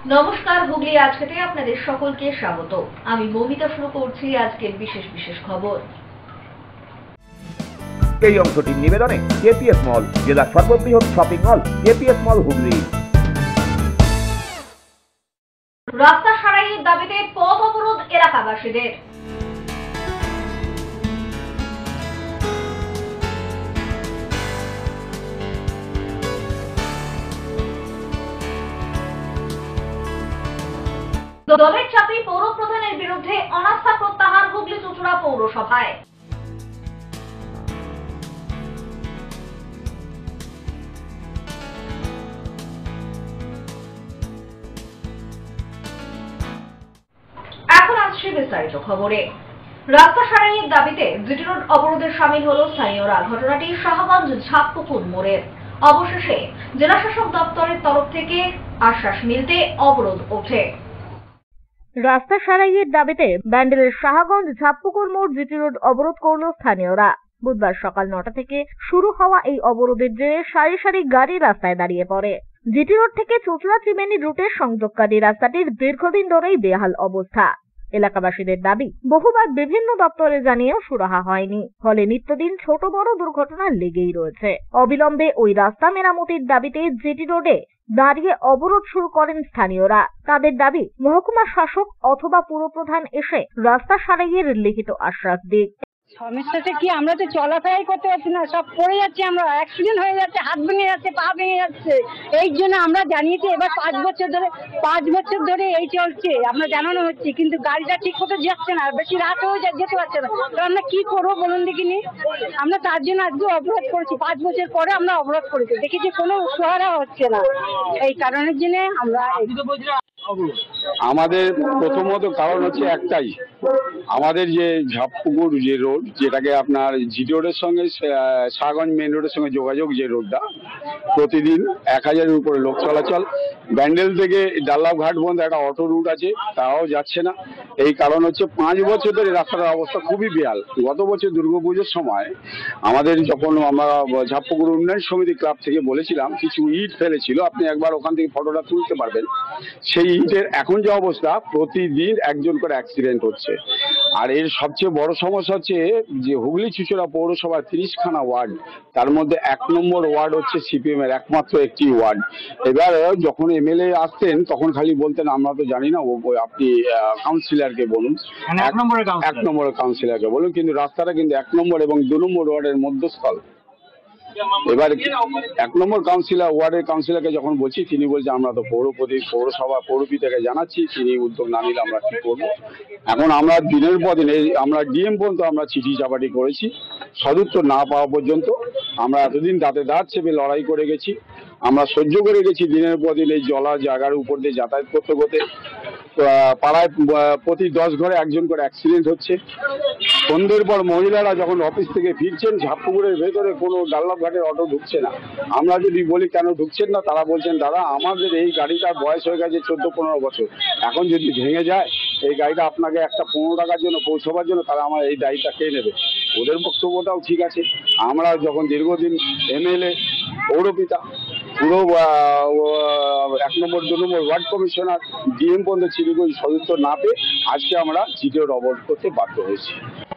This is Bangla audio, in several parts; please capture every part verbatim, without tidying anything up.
নমস্কার, হুগলি আজকেতে আপনাদের সকলকে স্বাগত। আমি মৌমিতা শুরু করছি আজকের বিশেষ বিশেষ খবর। এই অংশটির নিবেদনে কেপিএস মল, জেলার সর্ববৃহৎ shopping mall KPS mall Hooghly. রাস্তা সারাইয়ের দাবিতে পথ অবরোধ এলাকাবাসীদের। দলের চাপে পৌর প্রধানের বিরুদ্ধে অনাস্থা প্রত্যাহার হুগলি চুঁচুড়া পৌরসভায়। এখন আসছে বিস্তারিত খবরে। রাস্তা সারাইয়ের দাবিতে জিটি রোড অবরোধে সামিল হল স্থানীয়রা। ঘটনাটি শাহগঞ্জ ঝাপপুকুর মোড়ের। অবশেষে জেলাশাসক দপ্তরের তরফ থেকে আশ্বাস মিলতে অবরোধ ওঠে। রাস্তা সারাইয়ের দাবিতে ব্যান্ডেলের শাহগঞ্জ ঝাপপুকুর মোড় জিটি রোড অবরোধ করল স্থানীয়রা। বুধবার সকাল নটা থেকে শুরু হওয়া এই অবরোধের জেরে সারি সারি গাড়ি রাস্তায় দাঁড়িয়ে পড়ে। জিটি রোড থেকে চুঁচুড়া ত্রিবেণী রুটের সংযোগকারী রাস্তাটির দীর্ঘদিন ধরেই বেহাল অবস্থা। এলাকাবাসীদের দাবি, বহুবার বিভিন্ন দপ্তরে জানিয়েও সুরাহা হয়নি, ফলে নিত্যদিন ছোট বড় দুর্ঘটনা লেগেই রয়েছে। অবিলম্বে ওই রাস্তা মেরামতির দাবিতে জিটি রোডে দাঁড়িয়ে অবরোধ শুরু করেন স্থানীয়রা। তাদের দাবি, মহকুমা শাসক অথবা পুরপ্রধান এসে রাস্তা সারাইয়ের লিখিত আশ্বাস দিক। সমস্যাটা কি, আমরা তো চলাফেরাই করতে পারছি না, সব পড়ে যাচ্ছে, আমরা অ্যাক্সিডেন্ট হয়ে যাচ্ছে, হাত ভেঙে যাচ্ছে, পা ভেঙে যাচ্ছে। এই জন্য আমরা জানিয়েছি, এবার পাঁচ বছর ধরে পাঁচ বছর ধরে এই চলছে, আমরা জানানো হচ্ছে, কিন্তু গাড়িটা ঠিক মতো যাচ্ছে না, বেশি রাত হয়ে যায়, যেতে পারছে না। তো আমরা কি করবো বলুন দেখিনি? আমরা তার জন্য আজকে অবরোধ করেছি, পাঁচ বছর পরে আমরা অবরোধ করেছি, দেখেছি কোনো সুহারা হচ্ছে না। এই কারণের জন্য আমরা আমাদের প্রথমত কারণ হচ্ছে একটাই, আমাদের যে ঝাপপুকুর যে রোড, যেটাকে আপনার জিটি রোডের সঙ্গে শাহগঞ্জ মেন রোডের সঙ্গে যোগাযোগ, যে রোডটা প্রতিদিন এক হাজারের উপরে লোক চলাচল। ব্যান্ডেল থেকে ডাল্লাভ ঘাট পর্যন্ত একটা অটো রুট আছে, তাও যাচ্ছে না। এই কারণ হচ্ছে পাঁচ বছর ধরে রাস্তার অবস্থা খুবই বেহাল। গত বছর দুর্গাপুজোর সময় আমাদের যখন আমরা ঝাপপুকুর উন্নয়ন সমিতি ক্লাব থেকে বলেছিলাম, কিছু ইট ফেলেছিল, আপনি একবার ওখান থেকে ফটোটা তুলতে পারবেন। সেই ইটের এখন যে অবস্থা, প্রতিদিন একজন করে অ্যাক্সিডেন্ট হচ্ছে। আর এর সবচেয়ে বড় সমস্যা হচ্ছে যে হুগলি চুঁচুড়া পৌরসভার তিরিশখানা ওয়ার্ড, তার মধ্যে এক নম্বর ওয়ার্ড হচ্ছে সিপিএম এর একমাত্র একটি ওয়ার্ড। এবার যখন এমএলএ আসতেন তখন খালি বলতেন আমরা তো জানি না, আপনি কাউন্সিলরকে বলুন, এক নম্বরের কাউন্সিলরকে বলুন, কিন্তু রাস্তাটা কিন্তু এক নম্বর এবং দু নম্বর ওয়ার্ডের মধ্যস্থল। এবার এক নম্বর কাউন্সিলর ওয়ার্ডের কাউন্সিলরকে যখন বলছি, তিনি বলছে আমরা তো পৌরপতি পৌরসভা পৌরপিতাকে জানাচ্ছি, তিনি উদ্যোগ না নিলে আমরা কি করবো। এখন আমরা দিনের পর দিন এই আমরা ডিএম পর্যন্ত আমরা চিঠি চাপাটি করেছি, সদুত্তর না পাওয়া পর্যন্ত আমরা এতদিন দাঁতে দাঁত চেপে লড়াই করে গেছি। আমরা সহ্য করে গেছি দিনের পর দিন এই জলা জায়গার উপর দিয়ে যাতায়াত করতে করতে। পাড়ায় প্রতি দশ ঘরে একজন করে অ্যাক্সিডেন্ট হচ্ছে। সন্ধ্যের পর মহিলারা যখন অফিস থেকে ফিরছেন, ঝাপপুকুরের ভেতরে কোনো ডাল্লাভ ঘাটের অটো ঢুকছে না। আমরা যদি বলি কেন ঢুকছেন না, তারা বলছেন দাদা আমাদের এই গাড়িটার বয়স হয়ে গেছে চোদ্দ পনেরো বছর, এখন যদি ভেঙে যায় এই গাড়িটা আপনাকে একটা পনেরো টাকার জন্য পৌঁছবার জন্য তারা আমার এই দায়িত্বটা কে নেবে। ওদের বক্তব্যটাও ঠিক আছে। আমরা যখন দীর্ঘদিন এমএলএ, পৌরপিতা, পুরো এক নম্বর দু নম্বর ওয়ার্ড কমিশনার, ডিএম পর্যন্ত চিঠিগুলো সদুত্তর না পেয়ে আজকে আমরা জিটি রোড অবরোধ করতে বাধ্য হয়েছি।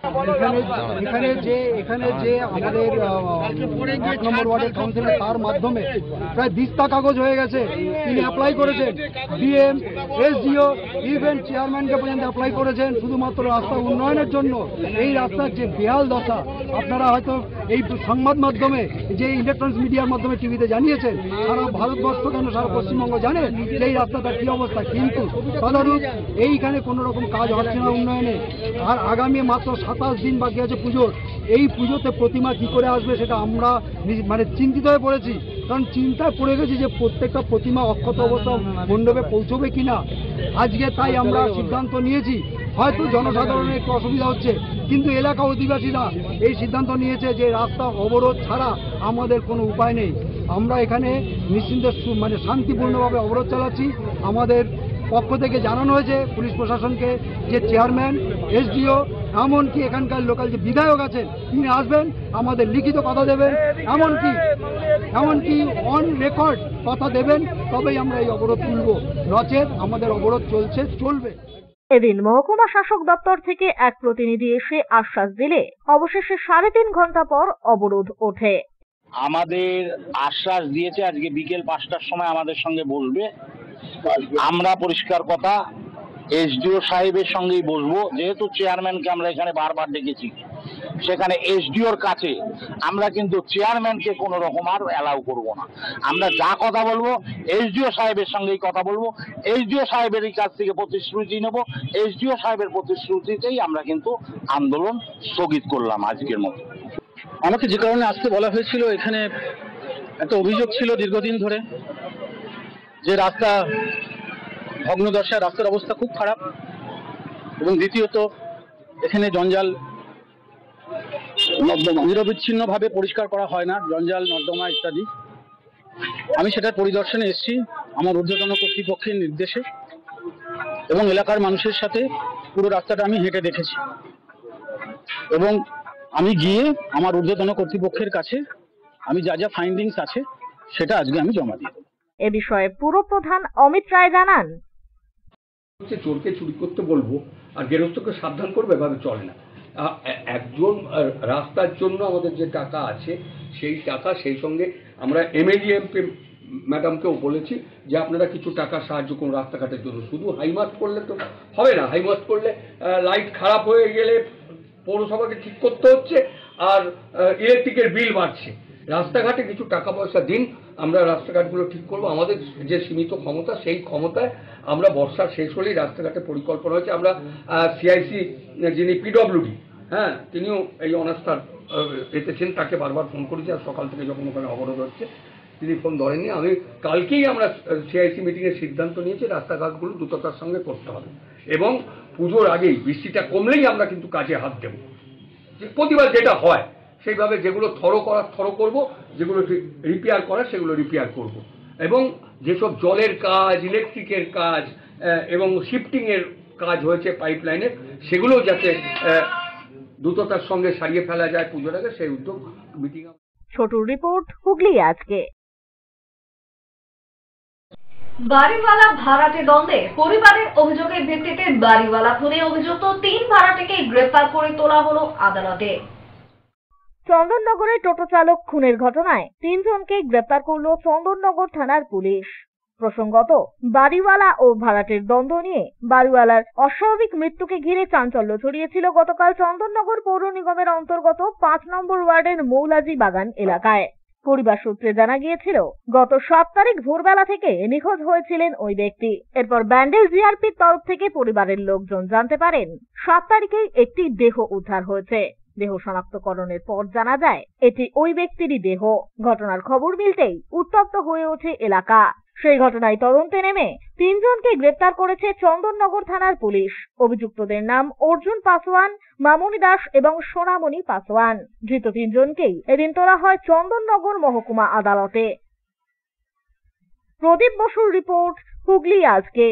এখানে যে এখানে যে আমাদের এক নম্বর ওয়ার্ডের কাউন্সিলর, তার মাধ্যমে প্রায় দিস্তা কাগজ হয়ে গেছে, তিনি অ্যাপ্লাই করেছেন, ডিএম, এসডিও, ইভেন চেয়ারম্যানকে পর্যন্ত অ্যাপ্লাই করেছেন শুধুমাত্র রাস্তা উন্নয়নের জন্য। এই রাস্তার যে বেহাল দশা, আপনারা হয়তো এই সংবাদ মাধ্যমে, যে ইলেকট্রনিক্স মিডিয়ার মাধ্যমে টিভিতে জানিয়েছেন, সারা ভারতবর্ষ কেন সারা পশ্চিমবঙ্গ জানে যে এই রাস্তাটার কি অবস্থা, কিন্তু তদারূপ এইখানে কোনো রকম কাজ হচ্ছে না উন্নয়নে। আর আগামী মাত্র সাতাশ দিন বাকি আছে পুজোর, এই পুজোতে প্রতিমা কি করে আসবে সেটা আমরা মানে চিন্তিত হয়ে পড়েছি। কারণ চিন্তায় পড়ে গেছি যে প্রত্যেকটা প্রতিমা অক্ষত অবস্থা মণ্ডপে পৌঁছবে কিনা। আজকে তাই আমরা সিদ্ধান্ত নিয়েছি, হয়তো জনসাধারণের একটু অসুবিধা হচ্ছে, কিন্তু এলাকা অধিবাসীরা এই সিদ্ধান্ত নিয়েছে যে রাস্তা অবরোধ ছাড়া আমাদের কোনো উপায় নেই। আমরা এখানে নিশ্চিন্ত মানে শান্তিপূর্ণভাবে অবরোধ চালাচ্ছি। আমাদের পক্ষ থেকে জানানো হয়েছে পুলিশ প্রশাসনকে যে চেয়ারম্যান, এসডিও, এমনকি এখানকার লোকাল যে বিধায়ক আছেন তিনি আসবেন, আমাদের লিখিত কথা দেবেন, এমনকি এমনকি অন রেকর্ড কথা দেবেন, তবেই আমরা এই অবরোধ তুলব, নচেত আমাদের অবরোধ চলছে চলবে। এদিন মহকুমা শাসক দপ্তর থেকে এক প্রতিনিধি এসে আশ্বাস দিলে অবশেষে সাড়ে তিন ঘন্টা পর অবরোধ ওঠে। আমাদের আশ্বাস দিয়েছে আজকে বিকেল পাঁচটার সময় আমাদের সঙ্গে বসবে। আমরা পরিষ্কার কথা এসডিও সাহেবের সঙ্গেই বসবো, যেহেতু চেয়ারম্যানকে আমরা এখানে বারবার ডেকেছি, সেখানে এসডিওর কাছে আমরা কিন্তু চেয়ারম্যানকে কোনো রকম আর অ্যালাউ করবো না। আমরা যা কথা বলবো এসডিও সাহেবের সঙ্গেই কথা বলবো, এসডিও সাহেবের কাছ থেকে প্রতিশ্রুতি নেব, এসডিও সাহেবের প্রতিশ্রুতিতেই আমরা কিন্তু আন্দোলন স্থগিত করলাম আজকের মতো। আমাকে যে কারণে আসতে বলা হয়েছিল, এখানে একটা অভিযোগ ছিল দীর্ঘদিন ধরে যে রাস্তা ভগ্নদশা, রাস্তার অবস্থা খুব খারাপ, এবং দ্বিতীয়ত এখানে জঞ্জাল নর্দমা নিরবিচ্ছিন্নভাবে পরিষ্কার করা হয় না, জঞ্জাল নর্দমা ইত্যাদি। আমি সেটার পরিদর্শনে এসেছি আমার ঊর্ধ্বতন কর্তৃপক্ষের নির্দেশে, এবং এলাকার মানুষের সাথে পুরো রাস্তাটা আমি হেঁটে দেখেছি, এবং আমি গিয়ে আমার ঊর্ধ্বতন কর্তৃপক্ষের কাছে আমি যা যা ফাইন্ডিংস আছে সেটা আজকে আমি জমা দিয়ে দেব। এ বিষয়ে পুরপ্রধান অমিত রায় জানান, চোরকে চুরি করতে বলবো আর গেরস্তকে সাবধান করবে, এভাবে চলে না। একজন রাস্তার জন্য আমাদের যে টাকা আছে সেই টাকা, সেই সঙ্গে আমরা এমএলএ এমপি ম্যাডামকেও বলেছি যে আপনারা কিছু টাকা সাহায্য করুন রাস্তাঘাটের জন্য। শুধু হাইমাস্ট করলে তো হবে না, হাইমাস্ট করলে লাইট খারাপ হয়ে গেলে পৌরসভাকে ঠিক করতে হচ্ছে, আর ইলেকট্রিকের বিল বাড়ছে। রাস্তাঘাটে কিছু টাকা পয়সা দিন, আমরা রাস্তাঘাটগুলো ঠিক করবো। আমাদের যে সীমিত ক্ষমতা, সেই ক্ষমতায় আমরা বর্ষার শেষ হলেই রাস্তাঘাটে পরিকল্পনা হয়েছে। আমরা সিআইসি যিনি পিডব্লিউডি, হ্যাঁ, তিনিও এই অনাস্থার পেতেছেন, তাকে বারবার ফোন করেছি। আর সকাল থেকে যখন ওখানে অবরোধ হচ্ছে তিনি ফোন ধরেননি। আমি কালকেই আমরা সিআইসি মিটিংয়ের সিদ্ধান্ত নিয়েছি রাস্তাঘাটগুলো দ্রুততার সঙ্গে করতে হবে, এবং পুজোর আগেই বৃষ্টিটা কমলেই আমরা কিন্তু কাজে হাত দেব। প্রতিবার যেটা হয় সেইভাবে যেগুলো থরো করার থরো করব, যেগুলো রিপেয়ার করার সেগুলো রিপেয়ার করব, এবং যেসব জলের কাজ, ইলেকট্রিকের কাজ এবং শিফটিংয়ের কাজ হয়েছে পাইপলাইনের, সেগুলো যাতে দ্রুততার সঙ্গে সারিয়ে ফেলা যায় পুজোর আগে, সেই উদ্যোগ মিটিং। ছোটুর রিপোর্ট, হুগলি আজকে। বাড়িওয়ালা ভাড়াটে দ্বন্দ্বে পরিবারের অভিযোগের ভিত্তিতে বাড়িওয়ালা খুনে অভিযুক্ত তিন ভাড়াটেকে গ্রেফতার করে তোলা হলো আদালতে। চন্দননগরে টোটো চালক খুনের ঘটনায় তিনজনকে গ্রেপ্তার করল চন্দননগর থানার পুলিশ। প্রসঙ্গত, বাড়িওয়ালা ও ভাড়াটের দ্বন্দ্ব নিয়ে বাড়িওয়ালার অস্বাভাবিক মৃত্যুকে ঘিরে চাঞ্চল্য ছড়িয়েছিল গতকাল চন্দননগর পৌর নিগমের অন্তর্গত পাঁচ নম্বর ওয়ার্ডের মৌলাজি বাগান এলাকায়। পরিবার সূত্রে জানা গিয়েছিল, গত সাত তারিখ ভোরবেলা থেকে নিখোঁজ হয়েছিলেন ওই ব্যক্তি। এরপর ব্যান্ডেল জিআরপির তরফ থেকে পরিবারের লোকজন জানতে পারেন সাত তারিখেই একটি দেহ উদ্ধার হয়েছে। দেহ শনাক্তকরণের পর জানা যায় এটি ওই ব্যক্তিরই দেহ। ঘটনার খবর মিলতেই উত্তপ্ত হয়ে ওঠে এলাকা। সেই ঘটনায় তদন্তে নেমে তিনজনকে গ্রেপ্তার করেছে চন্দননগর থানার পুলিশ। অভিযুক্তদের নাম অর্জুন পাসওয়ান, মামুনি দাস এবং সোনামণি পাসওয়ান। ধৃত তিনজনকেই এদিন তোলা হয় চন্দননগর মহকুমা আদালতে। প্রদীপ বসুর রিপোর্ট, হুগলি আজকে।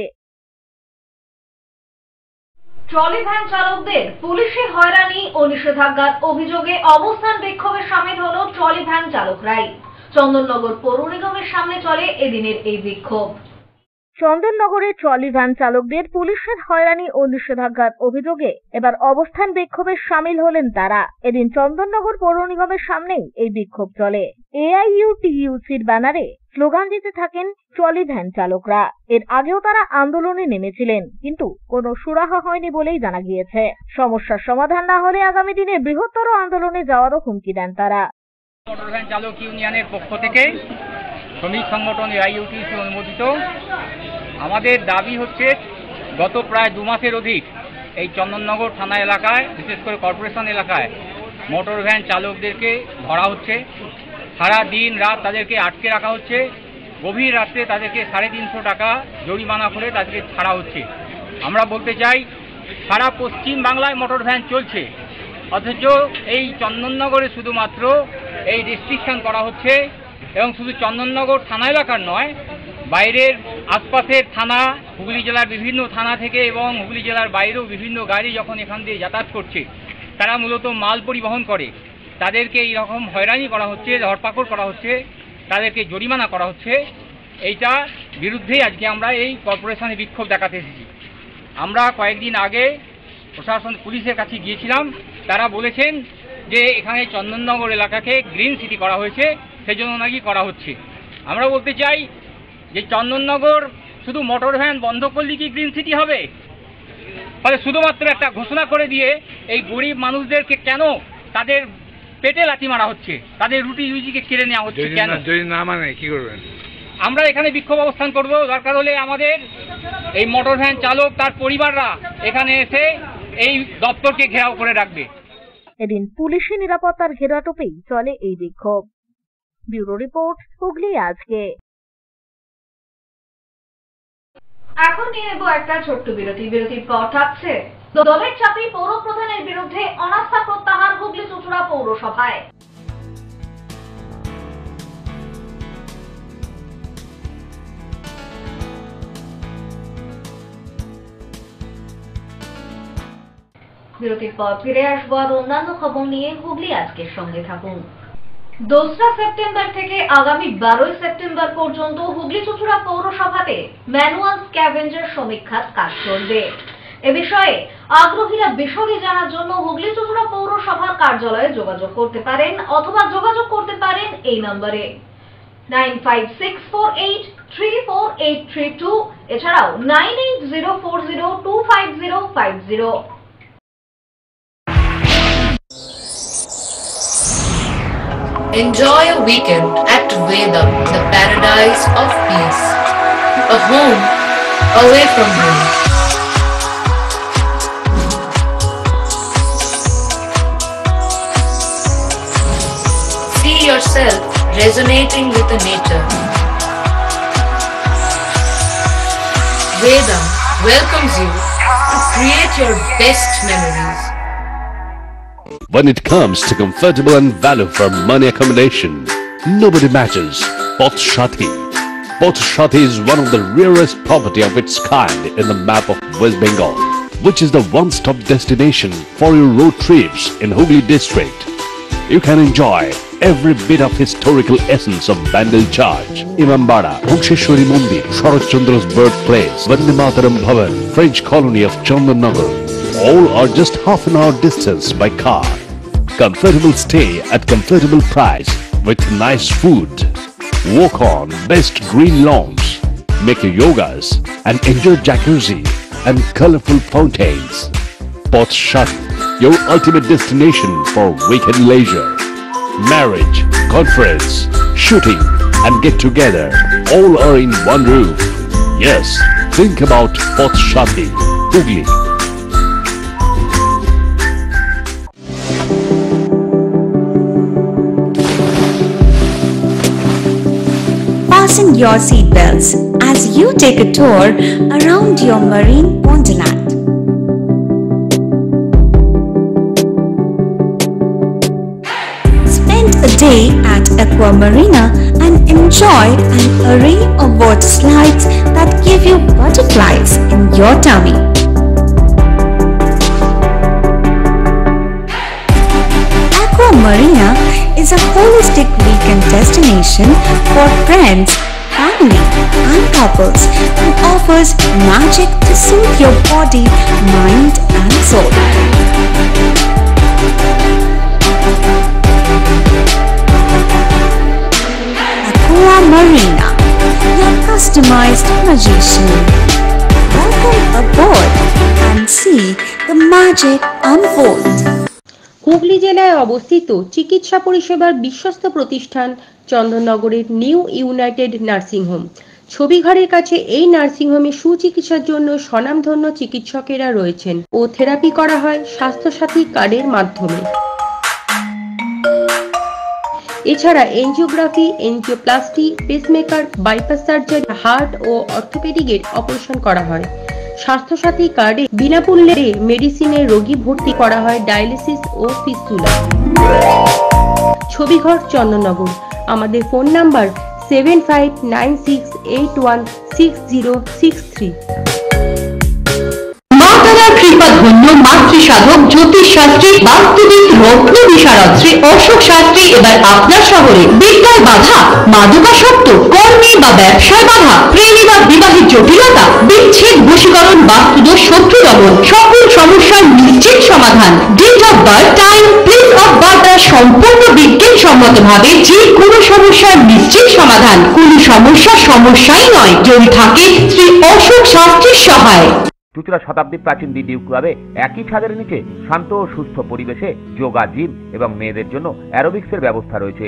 ট্রলি ভ্যান চালকদের পুলিশি হয়রানি ও নিষেধাজ্ঞার অভিযোগে অবস্থান বিক্ষোভে সামিল হলো ট্রলি ভ্যান চালকরাই। চন্দননগর পৌর নিগমের সামনে চলে এদিনের এই বিক্ষোভ। চন্দননগরে ট্রলি ভ্যান চালকদের পুলিশের হয়রানি ও নিষেধাজ্ঞার অভিযোগে এবার অবস্থান বিক্ষোভে সামিল হলেন তারা। এদিন চন্দননগর পৌর নিগমের সামনেই এই বিক্ষোভ চলে। এআইইউটিইউসির ব্যানারে স্লোগান দিতে থাকেন ট্রলি ভ্যান চালকরা। এর আগেও তারা আন্দোলনে নেমেছিলেন, কিন্তু কোনো সুরাহা হয়নি বলেই জানা গিয়েছে। সমস্যার সমাধান না হলে আগামী দিনে বৃহত্তর আন্দোলনে যাওয়ারও হুমকি দেন তারা। মোটর ভ্যান চালক ইউনিয়নের পক্ষ থেকে শ্রমিক সংগঠন এআইইউটিইউসি অনুমোদিত আমাদের দাবি হচ্ছে, গত প্রায় দু মাসের অধিক এই চন্দননগর থানা এলাকায়, বিশেষ করে কর্পোরেশন এলাকায় মোটর ভ্যান চালকদেরকে ধরা হচ্ছে। সারা দিন রাত তাদেরকে আটকে রাখা হচ্ছে। গভীর রাত্রে তাদেরকে সাড়ে তিনশো টাকা জরিমানা করে তাদেরকে ছাড়া হচ্ছে। আমরা বলতে চাই, সারা পশ্চিম বাংলায় মোটর ভ্যান চলছে, অথচ এই চন্দননগরে শুধুমাত্র এই রেস্ট্রিকশন করা হচ্ছে। এবং শুধু চন্দননগর থানা এলাকার নয়, বাইরের আশপাশের থানা, হুগলি জেলার বিভিন্ন থানা থেকে এবং হুগলি জেলার বাইরেও বিভিন্ন গাড়ি যখন এখান দিয়ে যাতায়াত করছে, তারা মূলত মাল পরিবহন করে, তাদেরকে এইরকম হয়রানি করা হচ্ছে, ধরপাকড় করা হচ্ছে, তাদেরকে জরিমানা করা হচ্ছে। এইটা বিরুদ্ধেই আজকে আমরা এই কর্পোরেশনে বিক্ষোভ দেখাতে এসেছি। আমরা কয়েকদিন আগে প্রশাসন পুলিশের কাছে গিয়েছিলাম, তারা বলেছেন যে এখানে চন্দননগর এলাকাকে গ্রিন সিটি করা হয়েছে, সেজন্য নাকি করা হচ্ছে। আমরা বলতে চাই যে চন্দননগর শুধু মোটর ভ্যান বন্ধ করলে কি গ্রিন সিটি হবে? ফলে শুধুমাত্র একটা ঘোষণা করে দিয়ে এই গরিব মানুষদেরকে কেন তাদের পেটে লাথি মারা হচ্ছে, তাদের রুটি রুজিকে কেড়ে নেওয়া হচ্ছে কেন? যদি না মানে কি করবেন? আমরা এখানে বিক্ষোভ অবস্থান করব, দরকার হলে আমাদের এই মোটর ভ্যান চালক তার পরিবাররা এখানে এসে এই দপ্তরকে ঘেরাও করে রাখবে। এদিন পুলিশি নিরাপত্তার ঘেরাটোপেই চলে এই বিক্ষোভ। ব্যুরো রিপোর্ট, হুগলি আজকে। এখন নিয়ে নেব একটা ছোট্ট বিরতি। বিরতির পর থাকছে দলের চাপে পৌর প্রধানের বিরুদ্ধে অনাস্থা প্রত্যাহার হুগলি চুঁচুড়া পৌরসভায়। বিরতির পর ফিরে আসবো আর অন্যান্য খবর নিয়ে। হুগলি আজকের সঙ্গে থাকুন। দোসরা সেপ্টেম্বর থেকে আগামী বারোই সেপ্টেম্বর পর্যন্ত হুগলি চুঁচুড়া পৌরসভাতে ম্যানুয়াল স্ক্যাভেঞ্জার সমীক্ষার কাজ চলবে। এ বিষয়ে আগ্রহীরা বিশদে জানার জন্য হুগলি চুঁচুড়া পৌরসভার কার্যালয়ে যোগাযোগ করতে পারেন অথবা যোগাযোগ করতে পারেন এই নম্বরে nine five six four eight three four eight three two, এছাড়াও nine eight zero four zero two five zero five zero. Enjoy a weekend at Vedam, the paradise of peace. A home away from home. See yourself resonating with the nature. Vedam welcomes you to create your best memories. When it comes to comfortable and value for money accommodation, nobody matches Poth Shati. Poth Shati is one of the rarest property of its kind in the map of West Bengal, which is the one-stop destination for your road trips in Hooghly district. You can enjoy every bit of historical essence of Bandel Church, Imambara, Bhuksheshwari Mandir, Sharat Chandra's birthplace, Vande Mataram Bhavan, French colony of Chandanagar. All are just half an hour distance by car. Comfortable stay at comfortable price with nice food. Walk on best green lawns, make your yogas and enjoy jacuzzi and colorful fountains. Poth Shati, your ultimate destination for weekend leisure. Marriage, conference, shooting and get together all are in one roof. Yes, think about Poth Shati, Hooghly. Fasten your seatbelts as you take a tour around your marine wonderland. Spend a day at Aqua Marina and enjoy an array of water slides that give you butterflies in your tummy. Aqua Marina is a holistic weekend destination for friends, family and couples and offers magic to soothe your body, mind and soul. Aqua Marina, your customized magician. Welcome aboard and see the magic unfold. Hooghly জেলায় অবস্থিত চিকিৎসা পরিষেবার বিশ্বস্ত প্রতিষ্ঠান চন্দননগরের নিউ ইউনাইটেড নার্সিং হোম। ছবিঘরের কাছে এই নার্সিং হোমে সুচিকিৎসার জন্য স্বনামধন্য চিকিৎসকেরা রয়েছেন ও থেরাপি করা হয় স্বাস্থ্যসাথী কার্ডের মাধ্যমে। এছাড়া angiography, angioplasty, pacemaker, bypass surgery, heart ও অর্থোপেডিকের অপারেশন করা হয়। স্বাস্থ্যসাথী কার্ডে বিনামূল্যে মেডিসিনের রোগী ভর্তি করা হয় ডায়ালিসিস ও ফিস্টুলা। ছবিঘর চন্দননগর। আমাদের phone number seven five nine six eight one six zero six three. মাতারা কৃপা ধন্য মাতৃ সাধক জ্যোতিষ শাস্ত্রী বাস্তুবিদ রত্ন বিশারদ শ্রী অশোক শাস্ত্রী এবার আপনার শহরে বিদ্যায় বাধা, মাদকাসক্ত, কর্মে বা ব্যবসায় বাধা, প্রেমে বা বিবাহের জটিলতা, বিচ্ছেদ, বশীকরণ, বাস্তুদোষ, শত্রু দমন, সকল সমস্যার নিশ্চিত সমাধান। Date of birth, time, place of birth দ্বারা সম্পূর্ণ বিজ্ঞানসম্মত ভাবে যে কোনো সমস্যার নিশ্চিত সমাধান। কোন সমস্যা সমস্যাই নয় যদি থাকে শ্রী অশোক শাস্ত্রীর সহায়। চুঁচুড়া শতাব্দী প্রাচীন দি ডিউক ক্লাবে একই ছাদের নিচে শান্ত ও সুস্থ পরিবেশে যোগা, জিম এবং মেয়েদের জন্য অ্যারোবিক্সের ব্যবস্থা রয়েছে।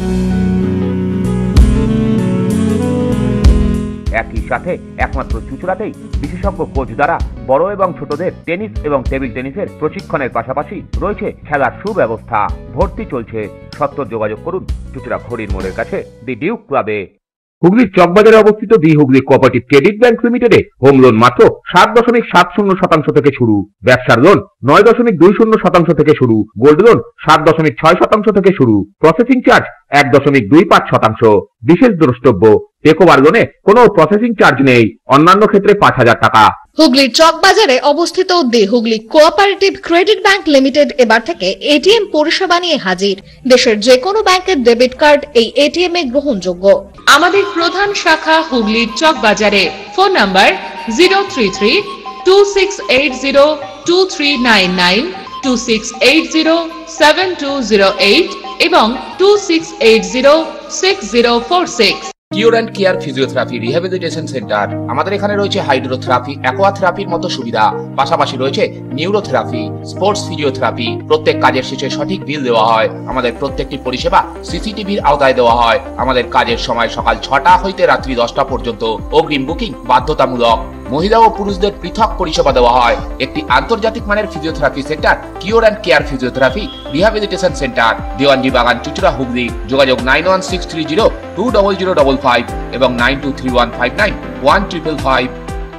একই সাথে একমাত্র চুঁচুড়াতেই বিশেষজ্ঞ কোচ দ্বারা বড় এবং ছোটদের টেনিস এবং টেবিল টেনিসের প্রশিক্ষণের পাশাপাশি রয়েছে খেলার সুব্যবস্থা। ভর্তি চলছে, সত্তর যোগাযোগ করুন চুঁচুড়া ঘড়ির মোড়ের কাছে দি ডিউক ক্লাবে। হুগলির চকবাজারে অবস্থিত the Hooghly cooperative credit bank লিমিটেডে হোম লোন মাত্র সাত দশমিক সাত শূন্য শতাংশ থেকে শুরু, ব্যবসার লোন নয় দশমিক দুই শূন্য শতাংশ থেকে শুরু, গোল্ড লোন সাত দশমিক ছয় শতাংশ থেকে শুরু, প্রসেসিং চার্জ এক দশমিক দুই পাঁচ শতাংশ। বিশেষ দ্রষ্টব্য, টেকওভার লোনে কোনো প্রসেসিং চার্জ নেই, অন্যান্য ক্ষেত্রে পাঁচ হাজার টাকা। হুগলির চকবাজারে অবস্থিত the Hooghly cooperative credit bank limited এবার থেকে এটিএম পরিষেবা নিয়ে হাজির। দেশের যে কোনো ব্যাংকের ডেবিট কার্ড এই এটিএম এ গ্রহণযোগ্য। আমাদের প্রধান শাখা হুগলির চকবাজারে। Phone number zero three three two six eight zero two three nine nine, two six eight zero seven two zero eight এবং two six eight zero six zero four six. Cure and care physiotherapy rehabilitation centre. আমাদের এখানে রয়েছে হাইড্রোথেরাপি, অ্যাকোয়াথেরাপির মতো সুবিধা, পাশাপাশি রয়েছে নিউরোথেরাপি, স্পোর্টস ফিজিওথেরাপি। প্রত্যেক কাজের শেষে সঠিক বিল দেওয়া হয়। আমাদের প্রত্যেকটি পরিষেবা সিসিটিভির আওতায় দেওয়া হয়। আমাদের কাজের সময় সকাল ছটা হইতে রাত্রি দশটা পর্যন্ত। অগ্রিম বুকিং বাধ্যতামূলক। মহিলা ও পুরুষদের পৃথক পরিষেবা দেওয়া হয়। একটি আন্তর্জাতিক মানের physiotherapy centre cure and care physiotherapy rehabilitation centre, Dewanji Bagan, চুঁচুড়া, হুগলি। যোগাযোগ nine one six three zero two double zero double five এবং nine two three one five nine one triple five.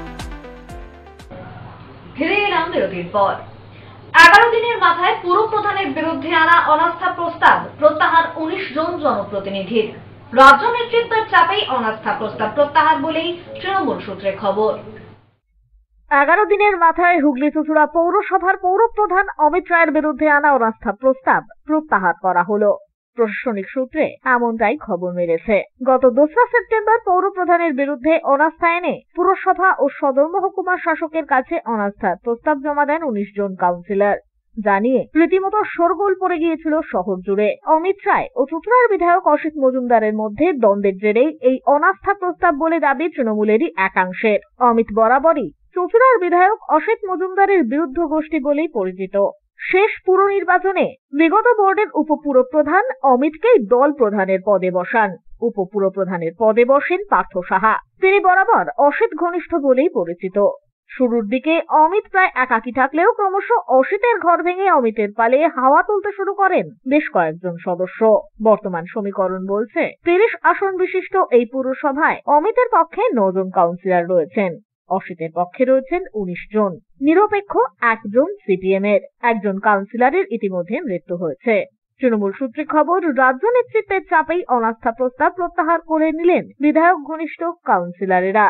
ফিরে এলাম বিরতির পর। এগারো দিনের মাথায় পুর প্রধানের বিরুদ্ধে আনা অনাস্থা প্রস্তাব প্রত্যাহার উনিশ জন জনপ্রতিনিধির। রাজ্য নেতৃত্বের চাপেই অনাস্থা প্রস্তাব প্রত্যাহার বলেই তৃণমূল সূত্রে খবর। এগারো দিনের মাথায় হুগলি চুঁচুড়া পৌরসভার পৌরপ্রধান অমিত রায়ের বিরুদ্ধে আনা অনাস্থা প্রস্তাব প্রত্যাহার করা হলো। প্রশাসনিক সূত্রে এমনটাই খবর মিলেছে। গত দোসরা সেপ্টেম্বর পৌরপ্রধানের বিরুদ্ধে অনাস্থা এনে পুরসভা ও সদর মহকুমা শাসকের কাছে অনাস্থার প্রস্তাব জমা দেন উনিশ জন কাউন্সিলর। জানিয়ে রীতিমতো শোরগোল পড়ে গিয়েছিল শহর জুড়ে। অমিত রায় ও চুঁচুড়ার বিধায়ক অসিত মজুমদারের মধ্যে দ্বন্দ্বের জেরেই এই অনাস্থা প্রস্তাব বলে দাবি তৃণমূলেরই একাংশের। অমিত বরাবরই চুঁচুড়ার বিধায়ক অসিত মজুমদারের বিরুদ্ধ গোষ্ঠী বলেই পরিচিত। শেষ পুর নির্বাচনে বিগত বোর্ডের উপপুরপ্রধান অমিতকেই দল প্রধানের পদে বসান। উপপুরপ্রধানের পদে বসেন পার্থ সাহা। তিনি বরাবর অসিত ঘনিষ্ঠ বলেই পরিচিত। শুরুর দিকে অমিত প্রায় একাকী থাকলেও ক্রমশ অসিতের ঘর ভেঙে অমিতের পালে হাওয়া তুলতে শুরু করেন বেশ কয়েকজন সদস্য। বর্তমান সমীকরণ বলছে তিরিশ আসন বিশিষ্ট এই পুরসভায় অমিতের পক্ষে নজন কাউন্সিলর রয়েছেন, অসিতের পক্ষে রয়েছেন উনিশ জন। নিরপেক্ষ একজন সিপিএম এর। একজন কাউন্সিলরের ইতিমধ্যে মৃত্যু হয়েছে। তৃণমূল সূত্রে খবর, রাজ্য নেতৃত্বের চাপেই অনাস্থা প্রস্তাব প্রত্যাহার করে নিলেন বিধায়ক ঘনিষ্ঠ কাউন্সিলরেরা।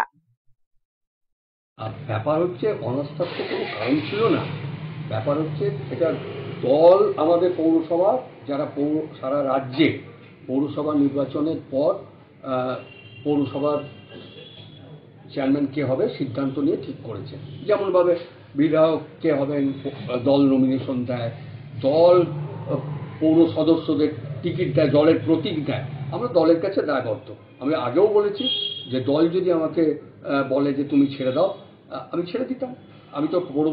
ব্যাপার হচ্ছে অনাস্থার তো কোনো কারণ ছিল না। ব্যাপার হচ্ছে এটা দল আমাদের পৌরসভা যারা পৌর সারা রাজ্যে পৌরসভা নির্বাচনের পর পৌরসভার চেয়ারম্যান কে হবে সিদ্ধান্ত নিয়ে ঠিক করেছে। যেমনভাবে বিধায়ক কে হবেন দল নমিনেশন দেয়, দল পৌর সদস্যদের টিকিট দেয়, দলের প্রতীক দেয়। আমরা দলের কাছে দায়বদ্ধ। আমি আগেও বলেছি যে দল যদি আমাকে বলে যে তুমি ছেড়ে দাও, আমি ছেড়ে দিতাম। আমি তো পৌর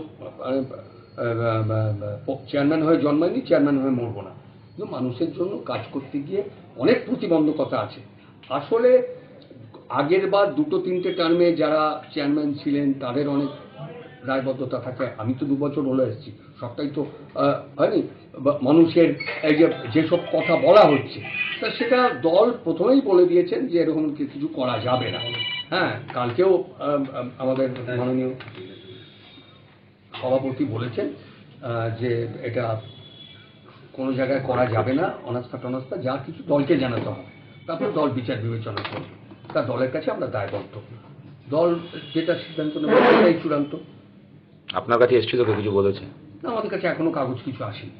চেয়ারম্যান হয়ে জন্মাইনি, চেয়ারম্যান হয়ে মরবো না। কিন্তু মানুষের জন্য কাজ করতে গিয়ে অনেক প্রতিবন্ধকতা আছে। আসলে আগের বার দুটো তিনটে টার্মে যারা চেয়ারম্যান ছিলেন তাদের অনেক দায়বদ্ধতা থাকে। আমি তো দু বছর হলে এসেছি, সবটাই তো হয়নি। মানুষের এই যে যেসব কথা বলা হচ্ছে তা সেটা দল প্রথমেই বলে দিয়েছেন যে এরকম কিছু করা যাবে না। হ্যাঁ, কালকেও আমাদের মাননীয় সভাপতি বলেছেন যে এটা কোনো জায়গায় করা যাবে না, অনাস্থা টনাস্থা যা কিছু দলকে জানাতে হবে। তারপরে দল বিচার বিবেচনা করবে। তার দলের কাছে আমরা দায়বদ্ধ, দল যেটা সিদ্ধান্ত নেবে সেটাই চূড়ান্ত। আপনার কাছে এসেছিল কেউ কিছু বলেছে? না, আমাদের কাছে এখনো কাগজ কিছু আসেনি।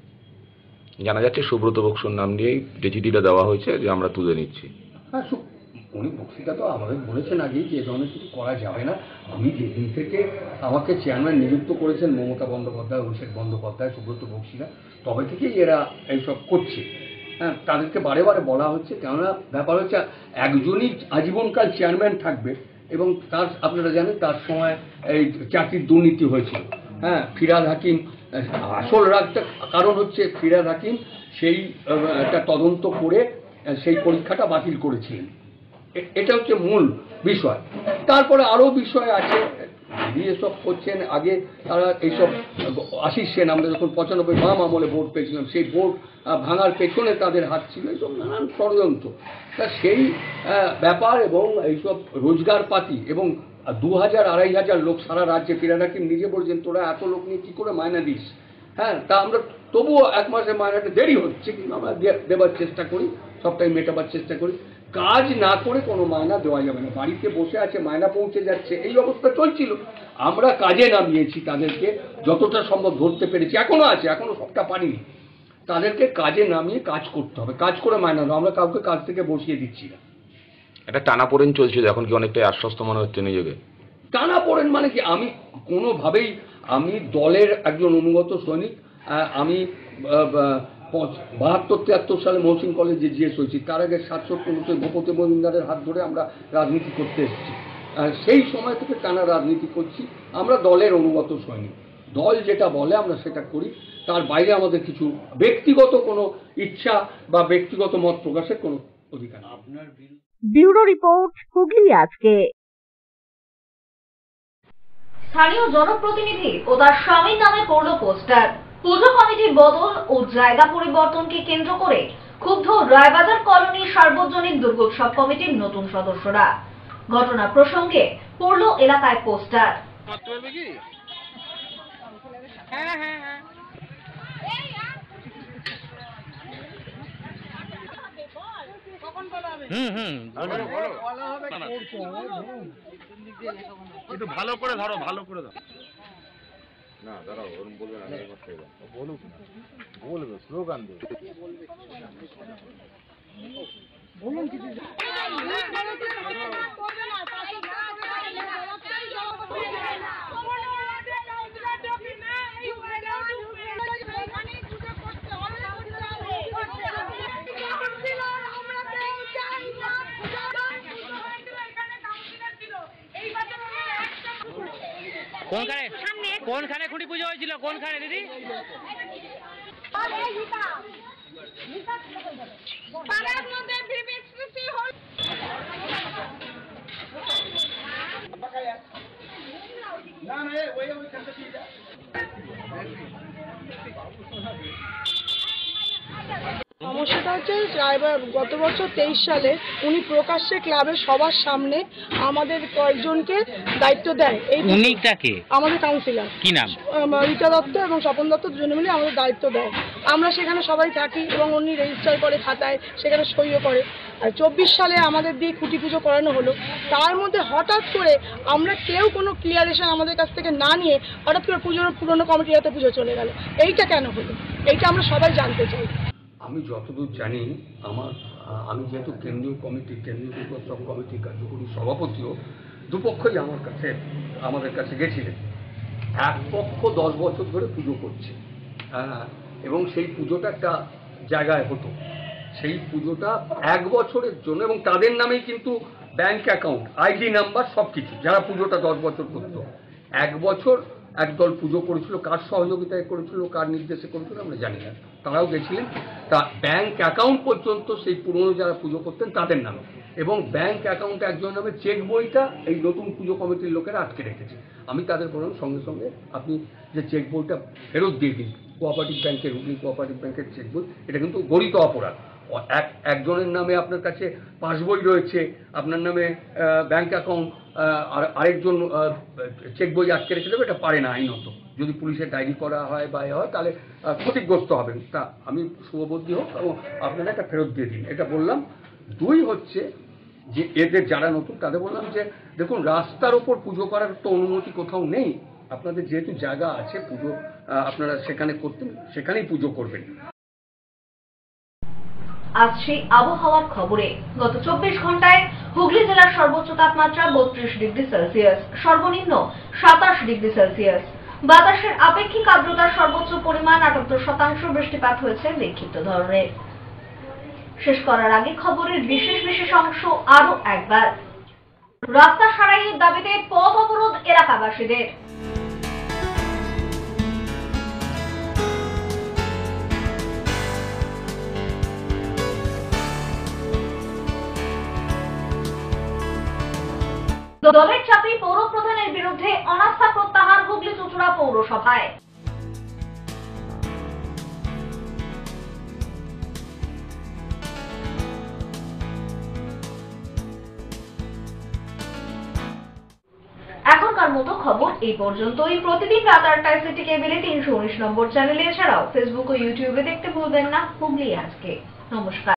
জানা যাচ্ছে সুব্রত বক্সুর নাম দিয়েই যে চিঠিটা দেওয়া হয়েছে যে আমরা তুলে নিচ্ছি। হ্যাঁ, উনি বক্তৃতা তো আমাদের বলেছেন আগেই যে ধরনের কিছু করা যাবে না। আমি যেদিন থেকে আমাকে চেয়ারম্যান নিযুক্ত করেছেন মমতা বন্দ্যোপাধ্যায়, অভিষেক বন্দ্যোপাধ্যায়, সুব্রত বক্সিরা, তবে থেকেই এরা এইসব করছে। হ্যাঁ, তাদেরকে বারে বারে বলা হচ্ছে, কেননা ব্যাপার হচ্ছে একজনই আজীবনকাল চেয়ারম্যান থাকবে এবং তার আপনারা জানেন তার সময় এই চাকরির দুর্নীতি হয়েছিল। হ্যাঁ, ফিরহাদ হাকিম, আসল রাগটা কারণ হচ্ছে ফিরহাদ হাকিম সেই একটা তদন্ত করে সেই পরীক্ষাটা বাতিল করেছিলেন। এটা হচ্ছে মূল বিষয়। তারপরে আরও বিষয় আছে, দিদি এসব করছেন। আগে তারা এইসব আশিস সেন, আমরা যখন পঁচানব্বই বাম আমলে ভোট পেয়েছিলাম, সেই ভোট ভাঙার পেছনে তাদের হাত ছিল, এইসব নানান ষড়যন্ত্র। তা সেই ব্যাপার এবং এইসব রোজগার পাতি এবং দু হাজার আড়াই হাজার লোক সারা রাজ্যে, ফিরহাদ হাকিম নিজে বলছেন তোরা এত লোক নিয়ে কী করে মায়না দিস। হ্যাঁ, তা আমরা তবুও এক মাসে মায়নাটা দেরি হচ্ছে, কিন্তু আমরা দেবার চেষ্টা করি, সবটাই মেটাবার চেষ্টা করি। কাজ না করে কোনো মায়না দেওয়া যাবে না। বাড়িতে বসে আছে, মায়না পৌঁছে যাচ্ছে, এই অবস্থা চলছিল। আমরা কাজে নামিয়েছি তাদেরকে, যতটা সম্ভব ধরতে পেরেছি, এখনো আছে, এখনো সবটা পারিনি। তাদেরকে কাজে নামিয়ে কাজ করতে হবে, কাজ করে মায়না দেবো। আমরা কাউকে কাজ থেকে বসিয়ে দিচ্ছি না। এটা টানাপোড়েন চলছিল, এখন কি অনেকটাই আশ্বস্ত মনে হচ্ছে নিজেকে? টানাপোড়েন মানে কি, আমি কোনোভাবেই, আমি দলের একজন অনুগত সৈনিক। আমি বাহাত্তর তিয়াত্তর সালে মহসিন কলেজে জিএস হয়েছি, তার আগে সাতষট্টি উনষট্টি ভূপতি মজুমদারের হাত ধরে আমরা রাজনীতি করতে এসেছি। সেই সময় থেকে টানা রাজনীতি করছি। আমরা দলের অনুগত সৈনিক, দল যেটা বলে আমরা সেটা করি, তার বাইরে আমাদের কিছু ব্যক্তিগত কোনো ইচ্ছা বা ব্যক্তিগত মত প্রকাশের কোনো অধিকার নেই। আপনার ব্যুরো রিপোর্ট, হুগলি আজকে। স্থানীয় জনপ্রতিনিধি ও তার স্বামীর নামে পড়ল পোস্টার। পুজো কমিটির বদল ও জায়গা পরিবর্তনকে কেন্দ্র করে ক্ষুব্ধ রায়বাজার কলোনি সার্বজনীন দুর্গোৎসব কমিটির নতুন সদস্যরা। ঘটনা প্রসঙ্গে পড়ল এলাকায় পোস্টার। একটু ভালো করে ধরো, ভালো করে ধরো। না দাঁড়াও, ওরকম বলবে না, বলুক না, বলবে স্লোগান দেবে। বলুন কিছু কোনখানে কোনখানে খুঁটি পুজো হয়েছিল, কোনখানে দিদি? সমস্যাটা হচ্ছে গত বছর তেইশ সালে উনি প্রকাশ্যে ক্লাবের সবার সামনে আমাদের কয়েকজনকে দায়িত্ব দেয়। এই উনিটাকে আমাদের কাউন্সিলর কি নাম, রীতা দত্ত এবং স্বপন দত্ত দুজনে মিলে আমাদের দায়িত্ব দেয়। আমরা সেখানে সবাই থাকি এবং উনি রেজিস্টার করে খাতায়, সেখানে সইও করে। আর চব্বিশ সালে আমাদের দিয়ে খুঁটি পুজো করানো হলো। তার মধ্যে হঠাৎ করে আমরা কেউ কোনো ক্লিয়ারেশন আমাদের কাছ থেকে না নিয়ে হঠাৎ করে পুজোর পুরনো কমিটির হাতে পুজো চলে গেল। এইটা কেন হলো, এইটা আমরা সবাই জানতে চাই। আমি যতদূর জানি, আমার আমি যেহেতু কেন্দ্রীয় কমিটি, কেন্দ্রীয় দুর্গোৎসব কমিটির কার্যকরী সভাপতিও, দুপক্ষই আমার কাছে আমাদের কাছে গেছিলেন। এক পক্ষ দশ বছর ধরে পুজো করছে এবং সেই পুজোটা একটা জায়গায় হতো। সেই পুজোটা এক বছরের জন্য, এবং তাদের নামেই কিন্তু ব্যাংক অ্যাকাউন্ট, আইডি নাম্বার, সব কিছু, যারা পুজোটা দশ বছর করতো। এক বছর একদল পুজো করেছিল, কার সহযোগিতায় করেছিল, কার নির্দেশে করেছিল আমরা জানি না, তারাও গেছিলেন। তা ব্যাংক অ্যাকাউন্ট পর্যন্ত সেই পুরনো যারা পুজো করতেন তাদের নামে, এবং ব্যাংক অ্যাকাউন্টে একজন নামে চেক বইটা এই নতুন পুজো কমিটির লোকেরা আটকে রেখেছে। আমি তাদের বললাম সঙ্গে সঙ্গে আপনি যে চেক বইটা ফেরত দিয়ে দিন, কোঅপারেটিভ ব্যাংকের, হুগলি কোঅপারেটিভ ব্যাংকের চেক বই, এটা কিন্তু গরিত অপরাধ। এক একজনের নামে আপনার কাছে পাসবই রয়েছে, আপনার নামে ব্যাংক অ্যাকাউন্ট, আর আরেকজন চেক বই আটকে রেখে দেবে, এটা পারে না আইনত। যদি পুলিশের ডায়েরি করা হয় বা এ হয় তাহলে ক্ষতিগ্রস্ত হবেন। তা আমি শুভবুদ্ধি হোক এবং আপনারা এটা ফেরত দিয়ে দিন, এটা বললাম। দুই হচ্ছে যে এদের যারা নতুন তাদের বললাম যে দেখুন রাস্তার ওপর পুজো করার তো অনুমতি কোথাও নেই, আপনাদের যেহেতু জায়গা আছে পুজো আপনারা সেখানে করতেন, সেখানেই পুজো করবেন। আজ সেই আবহাওয়ার খবরে গত চব্বিশ ঘন্টায় হুগলি জেলার সর্বোচ্চ তাপমাত্রা বত্রিশ ডিগ্রি সেলসিয়াস, সর্বনিম্ন সাতাশ ডিগ্রি সেলসিয়াস। বাতাসের আপেক্ষিক আর্দ্রতার সর্বোচ্চ পরিমাণ আটাত্তর শতাংশ, বৃষ্টিপাত হয়েছে বিক্ষিপ্ত ধরনের। শেষ করার আগে খবরের বিশেষ বিশেষ অংশ আরো একবার। রাস্তা সারাইয়ের দাবিতে পথ অবরোধ এলাকাবাসীদের। দলের চাপে পৌর প্রধানের বিরুদ্ধে অনাস্থা প্রত্যাহার হুগলি চুঁচুড়া পৌরসভায়। এখনকার মতো খবর এই পর্যন্তই। প্রতিদিন রাত আটটায় সিটি কেবিলে তিনশো উনিশ নম্বর চ্যানেলে, এছাড়াও ফেসবুক ও ইউটিউবে দেখতে ভুলবেন না হুগলি আজকে। নমস্কার।